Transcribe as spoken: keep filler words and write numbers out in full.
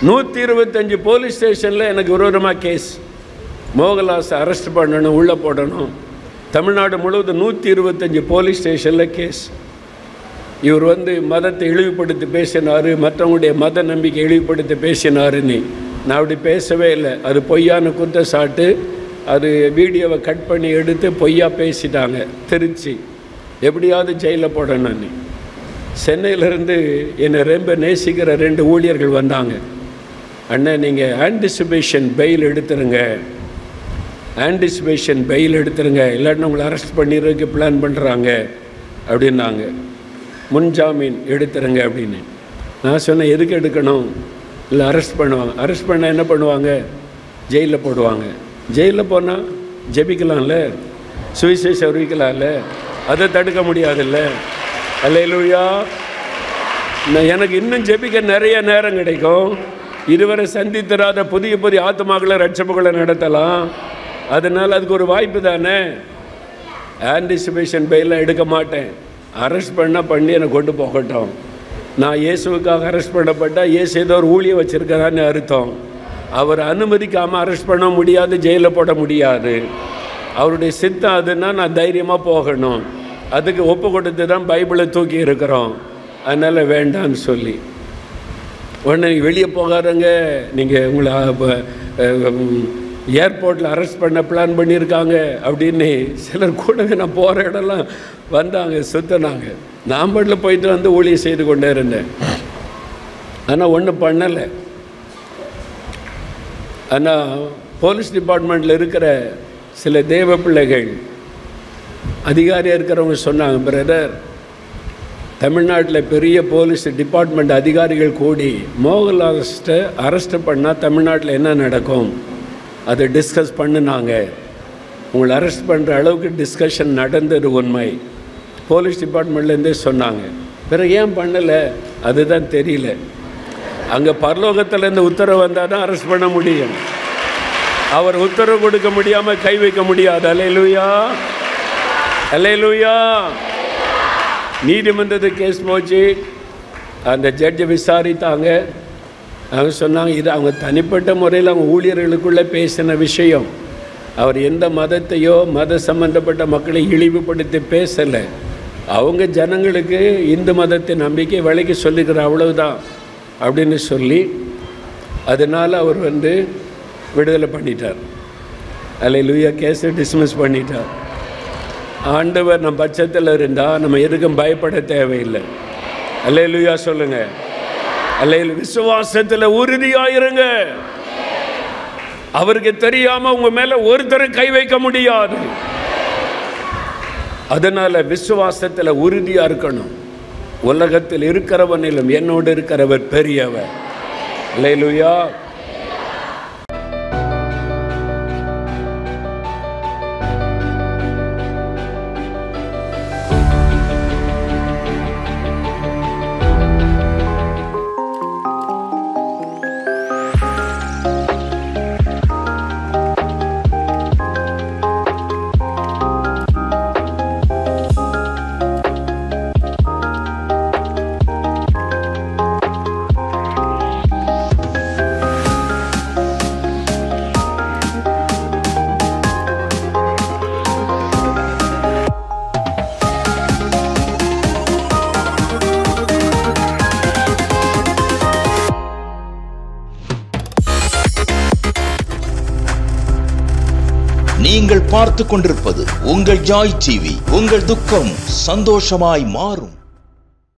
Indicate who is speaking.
Speaker 1: நூற்றி இருபத்தஞ்சி போலீஸ் ஸ்டேஷனில் எனக்கு விரோதமாக கேஸ். மோகன்லாஸை அரெஸ்ட் பண்ணணும், உள்ளே போடணும். தமிழ்நாடு முழுவதும் நூற்றி இருபத்தஞ்சி போலீஸ் ஸ்டேஷனில் கேஸ். இவர் வந்து மதத்தை இழிவுபடுத்தி பேசினார், மற்றவங்களுடைய மத நம்பிக்கை இழிவுபடுத்தி பேசினாருன்னு. நான் அப்படி பேசவே இல்லை. அது பொய்யான குற்றச்சாட்டு. அது வீடியோவை கட் பண்ணி எடுத்து பொய்யா பேசிட்டாங்க. திருச்சி எப்படியாவது ஜெயிலில் போடணும்னு. சென்னையிலேருந்து என்னை ரொம்ப நேசிக்கிற ரெண்டு ஊழியர்கள் வந்தாங்க. அண்ணன், நீங்கள் ஆன்டிசிபேஷன் பெயில் எடுத்துருங்க, ஆன்டிசிபேஷன் பெயில் எடுத்துருங்க, இல்லாட்டினா உங்களை அரெஸ்ட் பண்ணிடுறதுக்கு பிளான் பண்ணுறாங்க அப்படின்னாங்க. முன்ஜாமீன் எடுத்துருங்க அப்படின்னு. நான் சொன்னேன், எதுக்கு எடுக்கணும்? இல்லை அரெஸ்ட் பண்ணுவாங்க. அரெஸ்ட் பண்ணால் என்ன பண்ணுவாங்க? ஜெயிலில் போடுவாங்க. ஜெயிலில் போனால் ஜெபிக்கலாம்ல, சுவிசேஷம் அறிவிக்கலாம்ல, அதை தடுக்க முடியாதுல்ல. அல்லேலூயா. நான் எனக்கு இன்னும் ஜெபிக்க நிறைய நேரம் கிடைக்கும். இதுவரை சந்தித்தராத புதிய புதிய ஆத்மாக்களை ரட்சப்புகளை நடத்தலாம். அதனால் அதுக்கு ஒரு வாய்ப்பு தானே. ஆன்டிசிபேஷன் பெயிலாம் எடுக்க மாட்டேன். அரெஸ்ட் பண்ணால் பண்ணி என்னை கொண்டு போகட்டும். நான் இயேசுவுக்காக அரெஸ்ட் பண்ணப்பட்டால் இயேசு ஏதோ ஒரு ஊழியம் வச்சுருக்கிறான்னு அர்த்தம். அவர் அனுமதிக்காமல் அரெஸ்ட் பண்ண முடியாது, ஜெயிலில் போட முடியாது. அவருடைய சித்தம் அதுன்னா நான் தைரியமாக போகணும். அதுக்கு ஒப்பு கொடுத்து தான் பைபிளை தூக்கி இருக்கிறோம். அதனால் வேண்டான்னு சொல்லி உடனே வெளியே போகாதங்க, நீங்கள் உங்களை ஏர்போர்ட்டில் அரெஸ்ட் பண்ண பிளான் பண்ணியிருக்காங்க அப்படின்னு சிலர் கூடவே நான் போகிற இடம்லாம் வந்தாங்க, சுற்றினாங்க. நான் பாட்டில் போயிட்டு வந்து ஊழியம் செய்து கொண்டே இருந்தேன். ஆனால் ஒன்றும் பண்ணலை. ஆனால் போலீஸ் டிபார்ட்மெண்ட்டில் இருக்கிற சில தேவ பிள்ளைகள் அதிகாரியாக இருக்கிறவங்க சொன்னாங்க, பிரதர், தமிழ்நாட்டில் பெரிய போலீஸ் டிபார்ட்மெண்ட் அதிகாரிகள் கூடி மோகன்லாஸை அரெஸ்ட் பண்ணால் தமிழ்நாட்டில் என்ன நடக்கும் அதை டிஸ்கஸ் பண்ணினாங்க. உங்களை அரெஸ்ட் பண்ணுற அளவுக்கு டிஸ்கஷன் நடந்தது உண்மை. போலீஸ் டிபார்ட்மெண்ட்லேருந்தே சொன்னாங்க. பிறகு ஏன் பண்ணலை அதுதான் தெரியல. அங்கே பரலோகத்திலேருந்து உத்தரவு வந்தால் தான் அரெஸ்ட் பண்ண முடியும். அவர் உத்தரவு கொடுக்க முடியாமல் கை வைக்க முடியாது. அல்லேலூயா, அல்லேலூயா. நீதிமன்றத்துக்கு கேஸ் போச்சு. அந்த ஜட்ஜை விசாரித்தாங்க. அவங்க சொன்னாங்க, இது அவங்க தனிப்பட்ட முறையில் அவங்க ஊழியர்களுக்குள்ளே பேசின விஷயம். அவர் எந்த மதத்தையோ மத சம்பந்தப்பட்ட மக்களை இழிவுபடுத்தி பேசலை. அவங்க ஜனங்களுக்கு இந்து மதத்தின் நம்பிக்கை விலைக்கு சொல்லிக்கிற அவ்வளவுதான் அப்படின்னு சொல்லி அதனால் அவர் வந்து விடுதலை பண்ணிட்டார். அல்லேலூயா. கேஸை டிஸ்மிஸ் பண்ணிட்டார். ஆண்டவர் நம் பட்சத்தில் இருந்தால் நம்ம எதுக்கும் பயப்பட தேவையில்லை. அல்லேலூயா சொல்லுங்க. அல்லேலூயா. விசுவாசத்தில் உறுதியாயிருங்க. அவருக்கு தெரியாம உங்க மேல ஒருத்தரும் கை வைக்க முடியாது. அதனால விசுவாசத்தில் உறுதியா இருக்கணும். உலகத்தில் இருக்கிறவனிலும் என்னோடு இருக்கிறவர் பெரியவர். அல்லேலூயா.
Speaker 2: நீங்கள் பார்த்து கொண்டிருப்பது உங்கள் ஜாய் டிவி. உங்கள் துக்கம் சந்தோஷமாய் மாறும்.